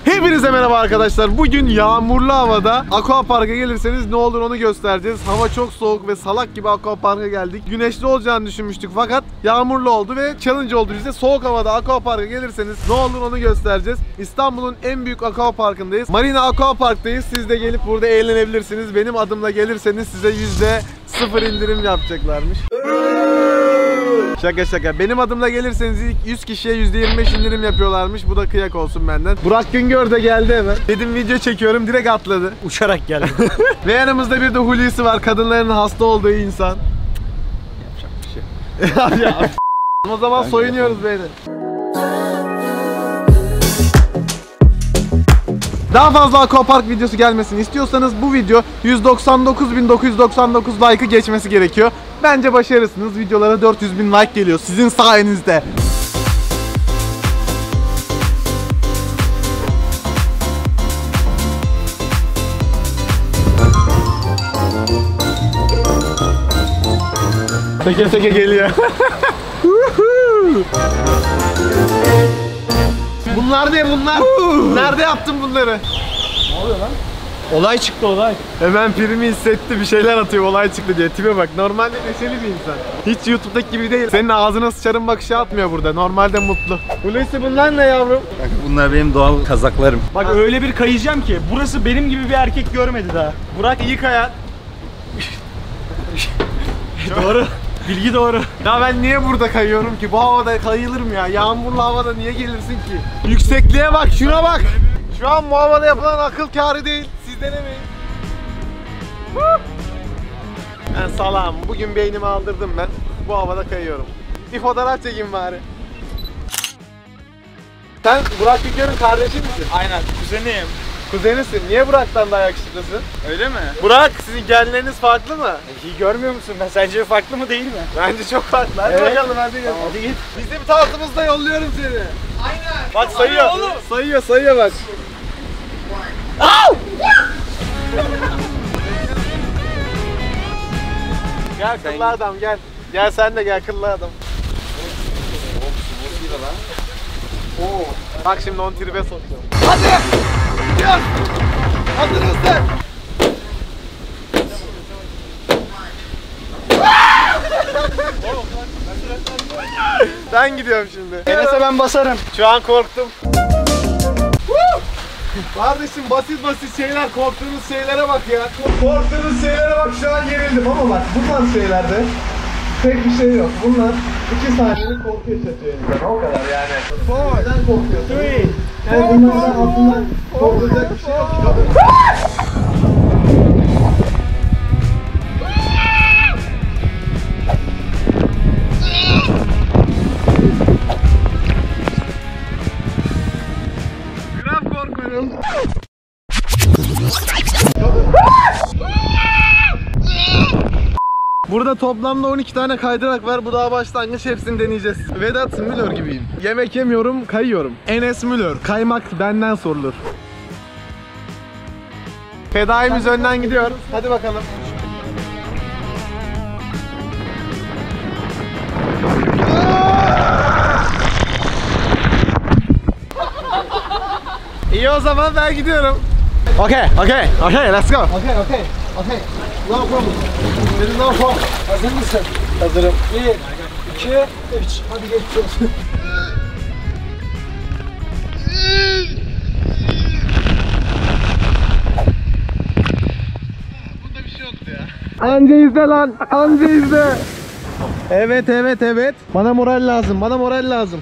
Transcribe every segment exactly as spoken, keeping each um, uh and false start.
Hepinize merhaba arkadaşlar. Bugün yağmurlu havada aquaparka gelirseniz ne olur onu göstereceğiz. Hava çok soğuk ve salak gibi aquaparka geldik. Güneşli olacağını düşünmüştük fakat yağmurlu oldu ve challenge oldu bize. Soğuk havada aquaparka gelirseniz ne olur onu göstereceğiz. İstanbul'un en büyük aquaparkındayız. Marina Aquapark'tayız. Siz de gelip burada eğlenebilirsiniz. Benim adımla gelirseniz size yüzde sıfır indirim yapacaklarmış. Şaka şaka. Benim adımla gelirseniz ilk yüz kişiye yüzde yirmi beş indirim yapıyorlarmış. Bu da kıyak olsun benden. Burak Güngör de geldi hemen. Dedim video çekiyorum, direkt atladı. Uçarak geldi. Ve yanımızda bir de Hulusi var. Kadınların hasta olduğu insan. Yapacak bir şey. Ya. O zaman ben soyunuyoruz beyler. Daha fazla aquapark videosu gelmesini istiyorsanız bu video yüz doksan dokuz bin dokuz yüz doksan dokuz like'ı geçmesi gerekiyor. Bence başarırsınız. Videolara dört yüz bin like geliyor sizin sayenizde. Teke teke geliyor. Bunlar ne bunlar? Nerede yaptın bunları? Ne oluyor lan? Olay çıktı olay. Hemen primi hissetti, bir şeyler atıyor, olay çıktı diye. Tipe bak, normalde neşeli bir insan. Hiç YouTube'daki gibi değil. Senin ağzına sıçarım bakışı atmıyor burada. Normalde mutlu. Hulusi bunlar ne yavrum? Bunlar benim doğal kazaklarım. Bak ha, öyle bir kayacağım ki burası benim gibi bir erkek görmedi daha. Burak iyi kayan. Doğru. Bilgi doğru. Ya ben niye burada kayıyorum ki? Bu havada kayılır mı ya? Yağmurlu havada niye gelirsin ki? Yüksekliğe bak, şuna bak. Şu an bu havada yapılan akıl kârı değil. Siz denemeyin. Ben salağım. Bugün beynimi aldırdım ben. Bu havada kayıyorum. Bir fotoğraf çekeyim bari. Sen Burak Güngör'ün kardeşi misin? Aynen. Kuzenim. Kuzenisin. Niye Burak'tan daha yakışıklısın? Öyle mi? Burak, sizin genleriniz farklı mı? İyi görmüyor musun? Ben sence farklı mı değil mi? Bence çok farklı. Hadi Evet. bakalım, hadi gel. Tamam. Hadi git. Bizim tahtımızda yolluyorum seni. Aynen. Bak sayıyor. Hadi oğlum. Sayıyor, sayıyor bak. Gel kıllı adam gel. Gel sen de gel kıllı adam. Oo. Bak şimdi on tribe sokacağım. Hadi! Gidiyoruz! Hazırız de! Ben gidiyorum şimdi. Enes'e ben basarım. Şu an korktum. Kardeşim basit basit şeyler, korktuğunuz şeylere bak ya. Korktuğunuz şeylere bak, şu an gerildim ama bak bu tarz şeylerde pek bir şey yok. Bunlar iki saniyelik korku yaşatıyor insana, o kadar yani. Neden korkuyorsun? Yani bunlardan aslında korkulacak bir şey yok ki. Burada toplamda on iki tane kaydırak var. Bu daha başlangıç, hepsini deneyeceğiz. Vedat Müller gibiyim. Yemek yemiyorum, kayıyorum. Enes Müller. Kaymak benden sorulur. Fedaimiz önden gidiyor. Hadi bakalım. İyi, o zaman ben gidiyorum. Okay, okay, okay, let's go. Okay, okay, okay. No problem. There is no problem. Hazır mısın? Hazırım. Bir, iki, üç. Hadi geçiyoruz. Bunda bir şey yoktu ya. Anca izle lan, anca izle. Evet, evet, evet. Bana moral lazım, bana moral lazım.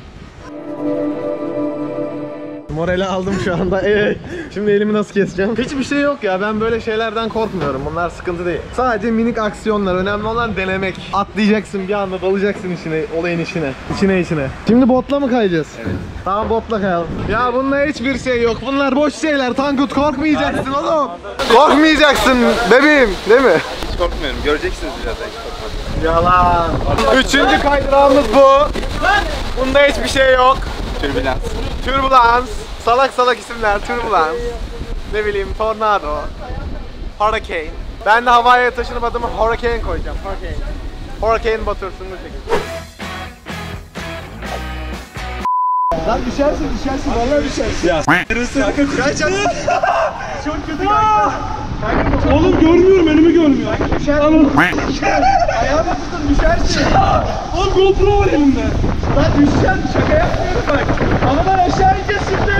Morali aldım şu anda. Ee, şimdi elimi nasıl keseceğim? Hiçbir şey yok ya. Ben böyle şeylerden korkmuyorum. Bunlar sıkıntı değil. Sadece minik aksiyonlar. Önemli olan denemek. Atlayacaksın bir anda, dalacaksın içine, olayın içine. İçine içine. Şimdi botla mı kayacağız? Evet. Tamam, botla kayalım. Ya bunda hiçbir şey yok. Bunlar boş şeyler. Tankut, korkmayacaksın oğlum. Korkmayacaksın bebeğim. Değil mi? Hiç korkmuyorum. Göreceksiniz birazdan. Hiç korkmadım. Yalan. Üçüncü kaydırağımız bu. Bunda hiçbir şey yok. Türbülans. Turbulans. Salak salak isimler. Turbulans. Ne bileyim, tornado. Hurricane. Ben de havaya taşınıp adımı Hurricane koyacağım. Hurricane. Hurricane batırsun bu şekilde. Lan düşersin düşersin vallahi düşersin. Ya s***rısı. Kaç çok kötü kanka. Oğlum görmüyorum, önümü görmüyorum. Düşersin. Ayağını tutun düşersin. Oğlum GoPro var elimde. Lan düşeceksin şaka yapmıyorum bak. Ama ben aşağı ineceğiz şimdi.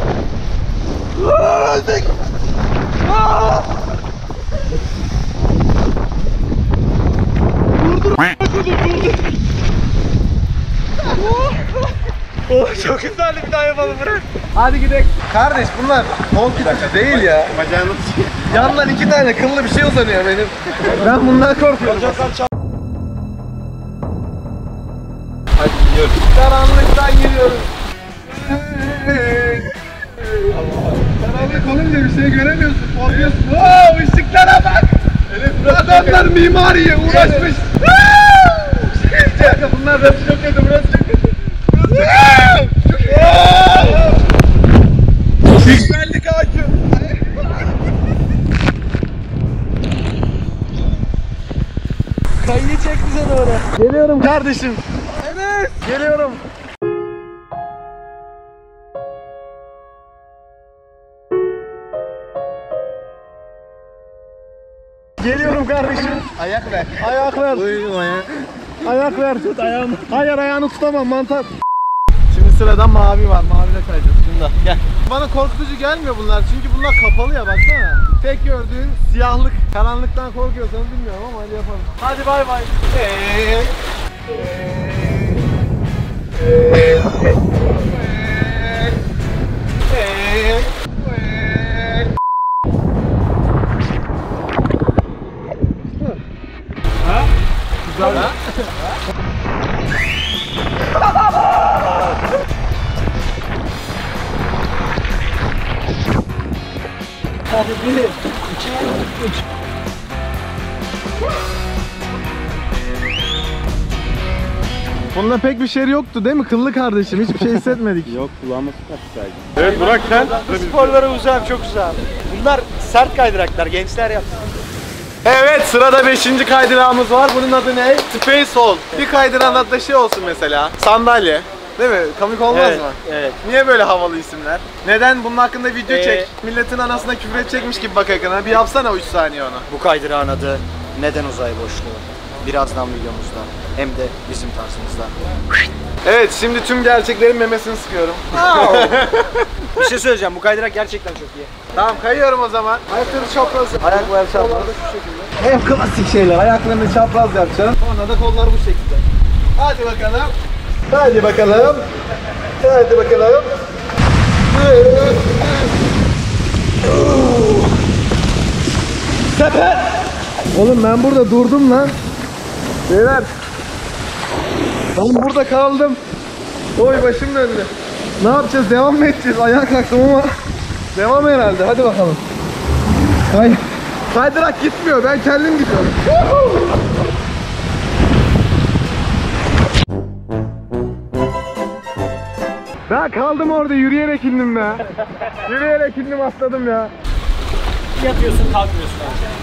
Öldük. Durdur. Durdur. Oh çok güzeldi, bir daha yapalım bırak. Hadi gidelim. Kardeş bunlar koltuk değil ya. Bacağını Yandan iki tane kıllı bir şey uzanıyor benim. Ben bundan korkuyorum. Hadi gidiyoruz. Karanlıktan giriyoruz. Karanlık olunca bir şey göremiyorsun, korkuyorsun. Wow, ışıklara bak. Adamlar mimariye uğraşmış. Wow. Bunlar da çok kötü, burası çok kötü. Burası çok kötü. Yükseldik ağacı. Kayıyı çek bize doğru. Geliyorum kardeşim. Evet. Geliyorum. Geliyorum kardeşim. Ayak ver. Ayak ver. Duydum ya. Ayak ver. Tut ayağımı. Hayır ayağını tutamam mantar. Şimdi sırada mavi var. Maviyle kayacağız. Şunda gel. Bana korkutucu gelmiyor bunlar çünkü bunlar kapalı ya, baksana. Tek gördüğün siyahlık. Karanlıktan korkuyorsanız bilmiyorum ama hadi yapalım. Hadi bay bay. Eee. Güzel ha? Hadi bir, iki, üç. Bunda pek bir şey yoktu değil mi kıllı kardeşim? Hiçbir şey hissetmedik. Yok, kulağıma su kaçtı sadece. Evet Burak sen? Bu sporlara uzağım, çok uzağım. Bunlar sert kaydıraklar, gençler yapsın. Evet, sırada beşinci kaydırağımız var. Bunun adı ne? Space Hall. Bir kaydıran adı da şey olsun mesela. Sandalye. Değil mi? Komik olmaz Evet, mı? evet. Niye böyle havalı isimler? Neden? Bunun hakkında video Ee, çek. Milletin anasına küfür edecekmiş gibi bak ekrana. Bir yapsana üç saniye onu. Bu kaydırağın adı Neden Uzay Boşluğu? Birazdan videomuzda hem de bizim tarzımızda. Evet, şimdi tüm gerçeklerin memesini sıkıyorum. Bir şey söyleyeceğim, bu kaydırak gerçekten çok iyi. Tamam, kayıyorum o zaman. Ayakları çapraz. Ayaklar çapraz. Kolları şu şekilde. Hep klasik şeyler. Ayaklarını çapraz yapacaksın. Sonra da kollar bu şekilde. Hadi bakalım. Hadi bakalım. Hadi bakalım. Sefer. Oğlum ben burada durdum lan. Beyler. Ben burada kaldım. Oy başım döndü. Ne yapacağız? Devam mı edeceğiz? Ayağa kalktım ama devam herhalde. Hadi bakalım. Kay Kaydırak gitmiyor. Ben kendim gidiyorum. Ben kaldım orada, yürüyerek indim be. Yürüyerek indim, atladım ya. Yatıyorsun, kalkmıyorsun.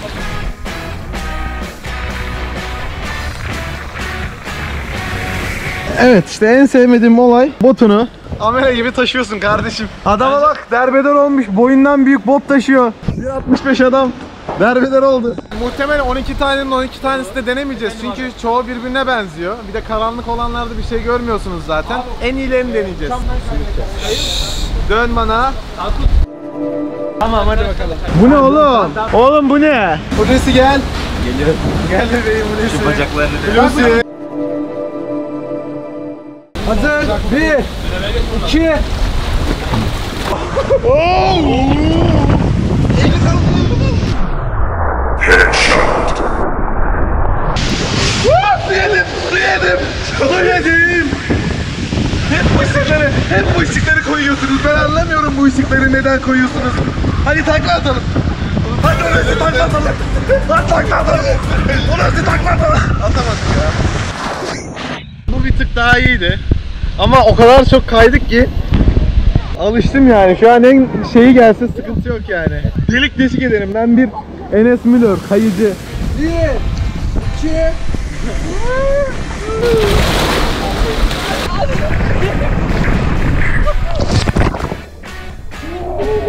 Evet, işte en sevmediğim olay botunu amele gibi taşıyorsun kardeşim. Adama bak, derbeder olmuş, boyundan büyük bot taşıyor. bir altmış beş adam derbeder oldu. Muhtemelen on iki tanenin on iki tanesi de denemeyeceğiz çünkü çoğu birbirine benziyor. Bir de karanlık olanlarda bir şey görmüyorsunuz zaten. En iyilerini deneyeceğiz. Dön bana. Tamam, hadi bakalım. Bu ne oğlum? Oğlum bu ne? Hulusi gel. Geliyor. Gel bebeğim Hulusi. Şu bacaklarını Hulusi. Hazır. Bir. iki. Yedim, yedim, yedim. Hep bu ışıkları, hep bu ışıkları koyuyorsunuz. Ben anlamıyorum bu ışıkları neden koyuyorsunuz. Hadi takla atalım. Hadi orası takla atalım. Hadi takla atalım. Orası takla atalım. Atamadık ya. Bu bir tık daha iyiydi. Ama o kadar çok kaydık ki alıştım yani. Şu an en şeyi gelse sıkıntı yok yani. Delik deşik ederim. Ben bir Enes Müller kayıcı. Bir, iki,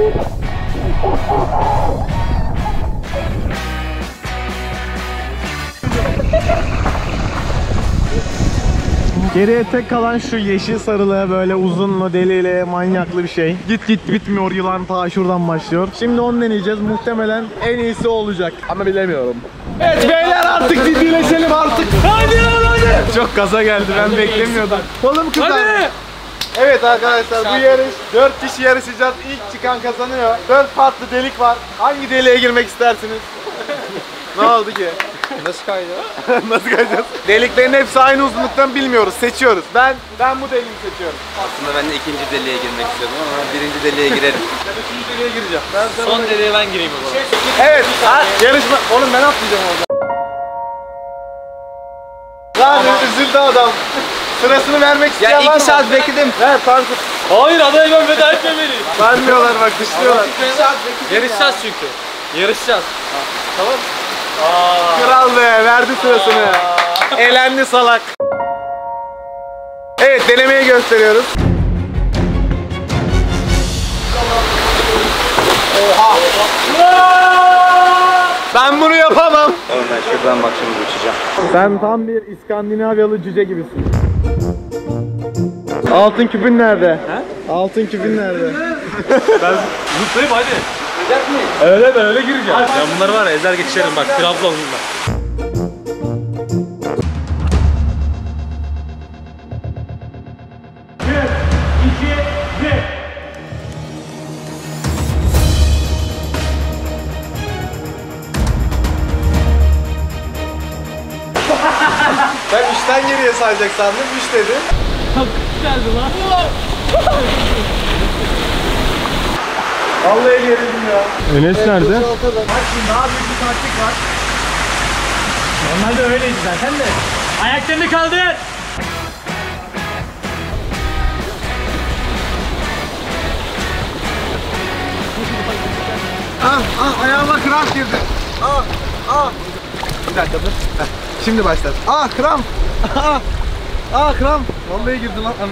Geriye tek kalan şu yeşil sarılı böyle uzunlu delili manyaklı bir şey. Git git bitmiyor, yılan ta şuradan başlıyor. Şimdi onu deneyeceğiz. Muhtemelen en iyisi olacak. Ama bilemiyorum. Evet beyler artık ciddileşelim artık. Hadi lan hadi. Çok gaza geldi, ben beklemiyordum. Oğlum kızlar. Hadi. Evet arkadaşlar bu yarış dört kişi yarışacağız. İlk çıkan kazanıyor. dört farklı delik var. Hangi deliğe girmek istersiniz? Ne oldu ki? Nasıl kaydı? Nasıl kaçacağız? Deliklerin hepsi aynı uzunluktan bilmiyoruz. Seçiyoruz. Ben ben bu deliği seçiyorum. Aslında ben de ikinci deliğe girmek istedim ama birinci deliğe girerim. Ben üçüncü deliğe gireceğim. Ben sana- Son deliğe ben gireyim o zaman. Evet. Ha, yarışma. Oğlum ben atlayacağım orada. Zaten üzüldü adam. Sırasını vermek Ya isteyen var mı? iki saat bekledim. Ver Tankut. Hayır adaya ben veda etmemeliyim. Vermiyorlar bak, dışlıyorlar. Yarışacağız çünkü. Yarışacağız. Tamam. Kral be, verdi sırasını. Elendi salak. Evet, denemeyi gösteriyoruz. Oha. Ben bunu yapamam. Oğlum ben şuradan bak şimdi uçacağım. Sen tam bir İskandinavyalı cüce gibisin. Altın küpün nerede? He? Altın küpün nerede? Zıplayayım hadi. Öyle ben öyle gireceğim. Ya bunları var ya ezer geçerim bak. Trabzonluyum ben. Ben üçten geriye sayacak sandım, üç dedi. Geldi lan. Vallahi gerildim ya. Enes nerede? Bak şimdi daha büyük bir taktik var. Normalde öyleydi zaten de. Ayaklarını kaldır. Ah ah, ayağıma kramp girdi. Ah ah. Bir dakika dur. Heh, şimdi başlar. Ah kramp. Ah ah kramp. Vallahi girdi lan.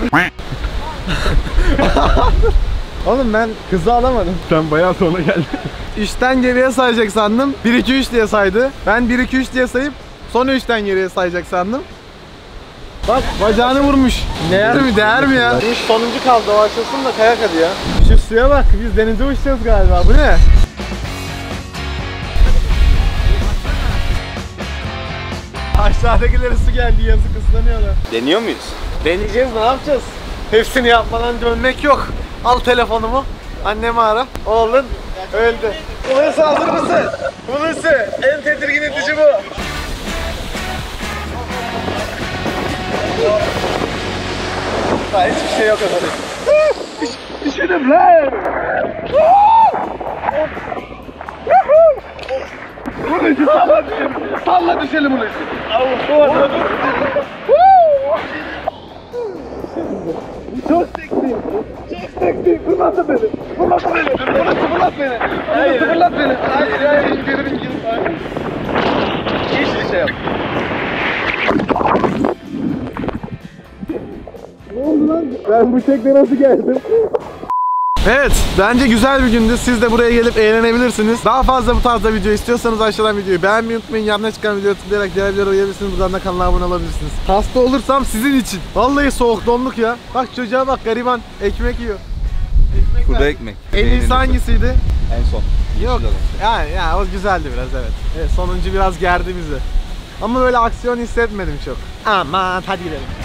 Oğlum ben kızı alamadım. Sen bayağı sonra geldin. üçten geriye sayacak sandım. bir iki üç diye saydı. Ben bir iki üç diye sayıp sonra üçten geriye sayacak sandım. Bak bacağını vurmuş. Değer mi? Değer mi ya? Şimdi sonuncu kaldı. O açılsın da kayak hadi ya. Şu suya bak. Biz denize uçacağız galiba. Bu ne? Aşağıdakilere su geldi. Yazık, ıslanıyorlar. Deniyor muyuz? Deneyeceğiz, ne yapacağız? Hepsini yapmadan dönmek yok. Al telefonumu. Annemi ara. Oğlun öldü. Hulusi hazır mısın? Hulusi en tedirgin edici bu. Daha hiçbir şey yok efendim. Düşelim lan. Hulusi salla düşelim. Salla düşelim Hulusi. Çok seksi. Çok seksi. Fırlatın beni. Fırlatın beni. Fırlatın fırlat beni. Hayır. Fırlat beni. Hayır hayır. Geri bir geri. Hayır. Hiçbir şey yok. Ne oldu lan? Ben bu şekle nasıl geldim? Evet, bence güzel bir gündü. Siz de buraya gelip eğlenebilirsiniz. Daha fazla bu tarzda video istiyorsanız aşağıdan videoyu beğenmeyi unutmayın. Yanına çıkan videoya tıklayarak diğer videolara gelebilirsiniz. Buradan da kanala abone olabilirsiniz. Hasta olursam sizin için. Vallahi soğuk donduk ya. Bak çocuğa bak, gariban ekmek yiyor. Ekmek Kuru ver. ekmek. En iyisi hangisiydi? En son. Yok. Yani ya o güzeldi biraz, evet. Evet, sonuncu biraz gerdi bizi. Ama böyle aksiyon hissetmedim çok. Aman hadi gidelim.